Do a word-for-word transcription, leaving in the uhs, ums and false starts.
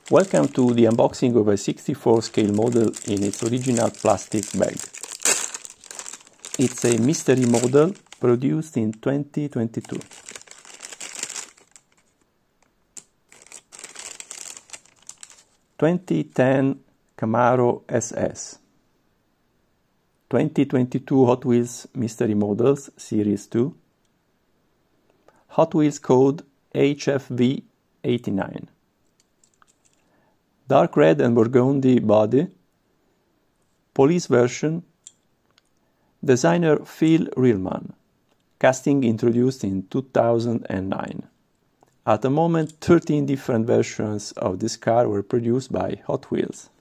Welcome to the unboxing of a sixty-four scale model in its original plastic bag. It's a mystery model produced in twenty twenty-two. twenty ten Camaro S S. twenty twenty-two Hot Wheels Mystery Models Series two. Hot Wheels code H F V eighty-nine. Dark red and burgundy body. Police version. Designer Phil Riehlman. Casting introduced in two thousand nine. At the moment, thirteen different versions of this car were produced by Hot Wheels.